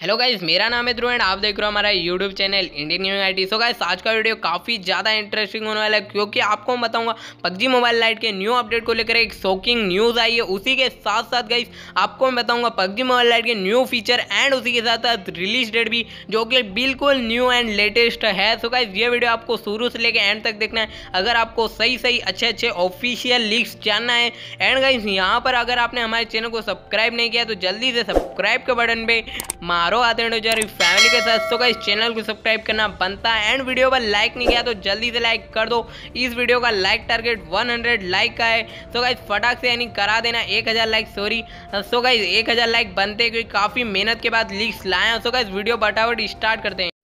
Hello guys, मेरा नाम है ध्रुव एंड आप देख रहे हो हमारा YouTube channel Indian new IT. So guys, आज का वीडियो काफ़ी ज़्यादा इंटरेस्टिंग होने वाला है क्योंकि आपको मैं बताऊंगा पबजी मोबाइल लाइट के न्यू अपडेट को लेकर एक शॉकिंग न्यूज़ आई है। उसी के साथ साथ गाइस आपको मैं बताऊंगा पबजी मोबाइल लाइट के न्यू फीचर एंड उसी के साथ साथ रिलीज डेट भी जो कि बिल्कुल न्यू एंड लेटेस्ट है। सो गाइस, ये वीडियो आपको शुरू से लेकर एंड तक देखना है अगर आपको सही अच्छे ऑफिशियल लीक्स जानना है। एंड गाइस, यहाँ पर अगर आपने हमारे चैनल को सब्सक्राइब नहीं किया तो जल्दी से सब्सक्राइब के बटन पे मारो आते हैं फैमिली के साथ। तो गाइस, चैनल को सब्सक्राइब करना बनता है एंड वीडियो पर लाइक नहीं किया तो जल्दी से लाइक कर दो। इस वीडियो का लाइक टारगेट 100 लाइक का है। तो गाइस, फटाक से यानी करा देना 1000 like. Sorry, so guys 1000 like बनते क्योंकि काफ़ी मेहनत के बाद लीक्स लाए हैं। सो गाइस, वीडियो फटाफट स्टार्ट करते हैं।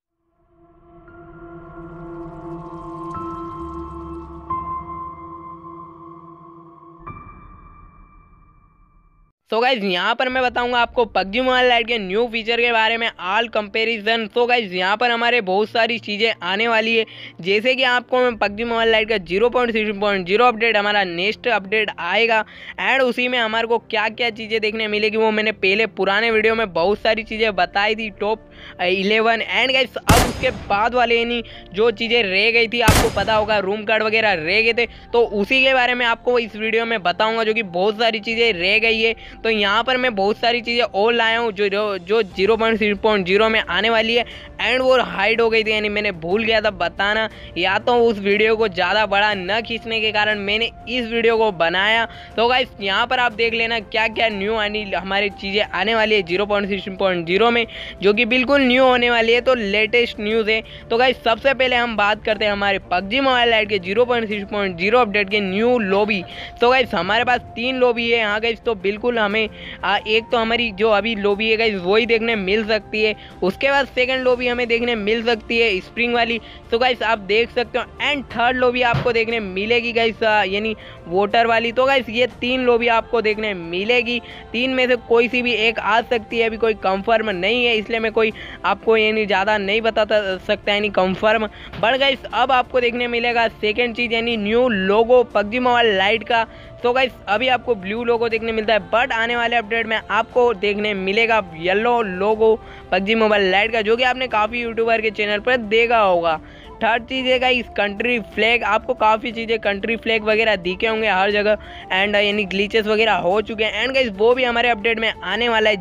तो गाइज, यहाँ पर मैं बताऊंगा आपको पबजी मोबाइल लाइट के न्यू फीचर के बारे में ऑल कंपैरिजन। तो गाइज, यहाँ पर हमारे बहुत सारी चीज़ें आने वाली है, जैसे कि आपको मैं पबजी मोबाइल लाइट का 0.6.0 अपडेट हमारा नेक्स्ट अपडेट आएगा एंड उसी में हमारे को क्या क्या चीज़ें देखने मिलेगी वो मैंने पहले पुराने वीडियो में बहुत सारी चीज़ें बताई थी, टॉप 11। एंड गाइज, अब उसके बाद वाले यानी जो चीज़ें रह गई थी, आपको पता होगा रूम कार्ड वगैरह रह गए थे, तो उसी के बारे में आपको इस वीडियो में बताऊँगा जो कि बहुत सारी चीज़ें रह गई है। तो यहाँ पर मैं बहुत सारी चीज़ें और लाया हूँ जो 0.6.0 में आने वाली है एंड वो हाइड हो गई थी, यानी मैंने भूल गया था बताना, या तो उस वीडियो को ज़्यादा बड़ा न खींचने के कारण मैंने इस वीडियो को बनाया। तो गाइस, यहाँ पर आप देख लेना क्या क्या न्यू हमारी चीज़ें आने वाली है 0.6.0 में, जो कि बिल्कुल न्यू होने वाली है। तो लेटेस्ट न्यूज़ है। तो गाइस, सबसे पहले हम बात करते हैं हमारे पबजी मोबाइल लाइट के 0.6.0 अपडेट के न्यू लॉबी। तो गाइस, हमारे पास 3 लॉबी है यहाँ गाइस। तो बिल्कुल हमें एक तो हमारी जो अभी लॉबी है गाइस वही देखने मिल सकती है, उसके बाद सेकंड लॉबी हमें देखने मिल सकती है स्प्रिंग वाली। तो गाइस, आप देख सकते हो एंड थर्ड लॉबी आपको देखने मिलेगी गाइस यानी वोटर वाली। तो गाइस, ये 3 लॉबी आपको देखने मिलेगी, 3 में से कोई सी भी एक आ सकती है। अभी कोई कंफर्म नहीं है, इसलिए मैं कोई आपको यानी ज़्यादा नहीं बता सकता यानी कंफर्म। बट गाइस, अब आपको देखने मिलेगा सेकेंड चीज़ यानी new logo PUBG mobile lite का। तो गाइस, अभी आपको ब्लू लोगो देखने मिलता है, बट आने वाले अपडेट में आपको देखने मिलेगा yellow logo PUBG mobile lite का, जो कि आपने काफ़ी यूट्यूबर के चैनल पर देखा होगा। थर्ड चीज़ है गाइस कंट्री फ्लैग। आपको काफ़ी चीज़ें कंट्री फ्लैग वगैरह दिखे होंगे हर जगह एंड यानी ग्लिचेस वगैरह हो चुके हैं एंड गाइस वो भी हमारे अपडेट में आने वाला है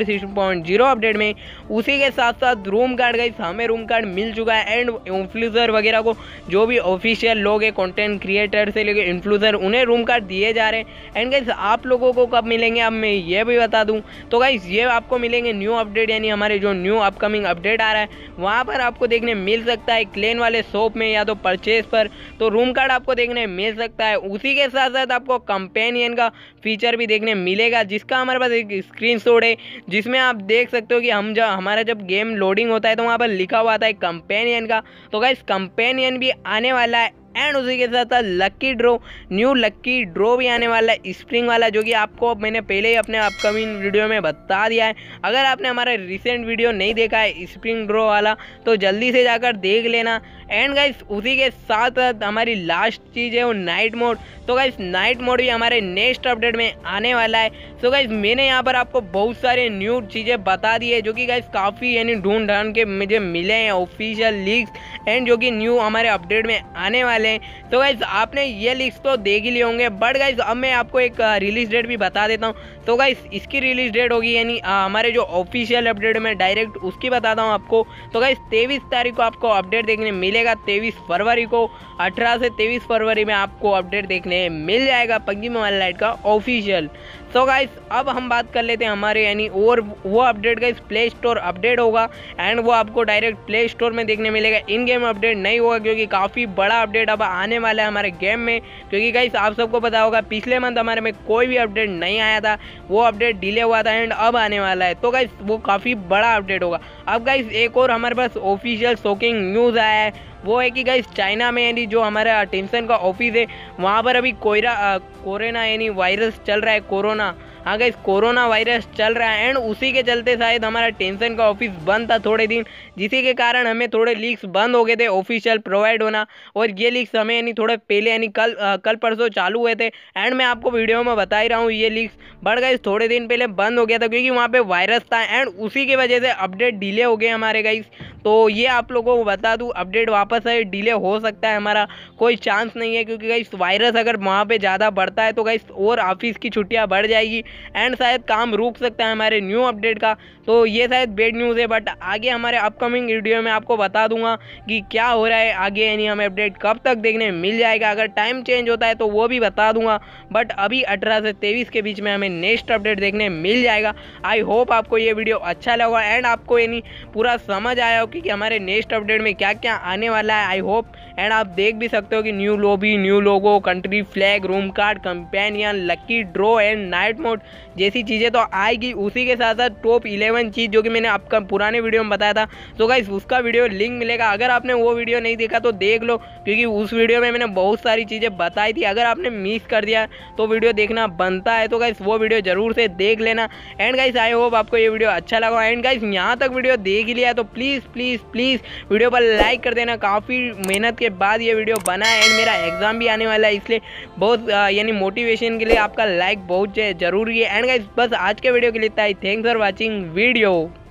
0.6.0 अपडेट में। उसी के साथ साथ रूम कार्ड गाइस, हमें रूम कार्ड मिल चुका है एंड इन्फ्लुएंसर वगैरह को जो भी ऑफिशियल लोग हैं कंटेंट क्रिएटर से लेकर इन्फ्लुएंसर उन्हें रूम कार्ड दिए जा रहे हैं। एंड गाइस, आप लोगों को कब मिलेंगे अब मैं ये भी बता दूँ। तो गाइस, ये आपको मिलेंगे न्यू अपडेट यानी हमारे जो न्यू अपकमिंग अपडेट आ रहा है वहाँ पर आपको देखने मिल सकता है क्लेन वाले शॉप में या तो परचेज पर, तो रूम कार्ड आपको देखने मिल सकता है। उसी के साथ साथ आपको कंपेनियन का फीचर भी देखने मिलेगा, जिसका हमारे पास एक स्क्रीनशॉट है जिसमें आप देख सकते हो कि हमारा जब गेम लोडिंग होता है तो वहाँ पर लिखा हुआ था कंपेनियन का। तो गाइस, कंपेनियन भी आने वाला है एंड उसी के साथ साथ lucky draw, new lucky draw भी आने वाला है स्प्रिंग वाला, जो कि आपको मैंने पहले ही अपने अपकमिंग वीडियो में बता दिया है। अगर आपने हमारा रिसेंट वीडियो नहीं देखा है स्प्रिंग ड्रॉ वाला तो जल्दी से जाकर देख लेना। एंड गाइस, उसी के साथ साथ हमारी लास्ट चीज़ है वो नाइट मोड। तो गाइस, नाइट मोड भी हमारे नेक्स्ट अपडेट में आने वाला है। तो गाइस, मैंने यहाँ पर आपको बहुत सारे न्यू चीज़ें बता दी है जो कि गाइस काफ़ी यानी ढूंढ ढांढ के मुझे मिले हैं ऑफिशियल लीक्स एंड जो कि न्यू हमारे अपडेट में आने वाले हैं। तो गाइस, आपने ये लीक्स तो देख ही लिए होंगे, बट गाइस अब मैं आपको एक रिलीज डेट भी बता देता हूँ। तो गाइस, इसकी रिलीज डेट होगी यानी हमारे जो ऑफिशियल अपडेट में डायरेक्ट उसकी बताता हूँ आपको। तो गाइस, 23 तारीख को आपको अपडेट देखने मिलेगा, 23 फरवरी को, 18 से 23 फरवरी में आपको अपडेट देखने मिल जाएगा पबजी मोबाइल लाइट का ऑफिशियल। तो गाइस, अब हम बात कर लेते हैं हमारे यानी और वो update guys play store update होगा एंड वो आपको डायरेक्ट प्ले स्टोर में देखने मिलेगा, इन गेम अपडेट नहीं होगा क्योंकि काफ़ी बड़ा अपडेट अब आने वाला है हमारे गेम में। क्योंकि गाइस, आप सबको पता होगा पिछले मंथ हमारे में कोई भी अपडेट नहीं आया था, वो अपडेट डिले हुआ था एंड अब आने वाला है। तो गाइस, वो काफ़ी बड़ा अपडेट होगा। अब गाइस, एक और हमारे पास ऑफिशियल शॉकिंग न्यूज़ आया है, वो है कि गाइस चाइना में यानी जो हमारा अटेंशन का ऑफिस है वहाँ पर अभी कोरोना यानी वायरस चल रहा है, कोरोना हाँ गाइस कोरोना वायरस चल रहा है एंड उसी के चलते शायद हमारा टेंशन का ऑफिस बंद था थोड़े दिन, जिसी के कारण हमें थोड़े लीक्स बंद हो गए थे ऑफिशियल प्रोवाइड होना। और ये लीक्स हमें यानी थोड़े पहले यानी कल परसों चालू हुए थे एंड मैं आपको वीडियो में बता ही रहा हूँ ये लीक्स। बट गाइस थोड़े दिन पहले बंद हो गया था क्योंकि वहाँ पे वायरस था एंड उसी की वजह से अपडेट डिले हो गए हमारे गाइस। तो ये आप लोगों को बता दूं, अपडेट वापस आए डिले हो सकता है, हमारा कोई चांस नहीं है क्योंकि गाइस वायरस अगर वहाँ पे ज़्यादा बढ़ता है तो गाइस और ऑफिस की छुट्टियाँ बढ़ जाएगी एंड शायद काम रुक सकता है हमारे न्यू अपडेट का। तो ये शायद बैड न्यूज़ है, बट आगे हमारे अपकमिंग वीडियो में आपको बता दूंगा कि क्या हो रहा है आगे, यानी हमें अपडेट कब तक देखने मिल जाएगा। अगर टाइम चेंज होता है तो वो भी बता दूंगा, बट अभी 18 से 23 के बीच में हमें नेक्स्ट अपडेट देखने मिल जाएगा। आई होप आपको ये वीडियो अच्छा लगा एंड आपको यानी पूरा समझ आया हो कि हमारे नेक्स्ट अपडेट में क्या क्या आने वाला है। आई होप एंड आप देख भी सकते हो कि new lobby, new logo, country flag, room card, companion, lucky draw and night mode जैसी चीज़ें तो आएगी। उसी के साथ साथ टॉप 11 चीज़ जो कि मैंने आपका पुराने वीडियो में बताया था, तो गाइस उसका वीडियो लिंक मिलेगा। अगर आपने वो वीडियो नहीं देखा तो देख लो क्योंकि उस वीडियो में मैंने बहुत सारी चीज़ें बताई थी। अगर आपने मिस कर दिया तो वीडियो देखना बनता है, तो गाइस वो वीडियो जरूर से देख लेना। एंड गाइस आई होप आपको ये वीडियो अच्छा लगा एंड गाइस यहाँ तक वीडियो देख ही लिया तो प्लीज़ प्लीज़ प्लीज़ वीडियो पर लाइक कर देना। काफ़ी मेहनत के बाद ये वीडियो बना है एंड मेरा एग्जाम भी आने वाला है, इसलिए बहुत यानी मोटिवेशन के लिए आपका लाइक बहुत जरूरी है। एंड गाइस बस आज के वीडियो के लिए इतना ही। Thanks for watching video.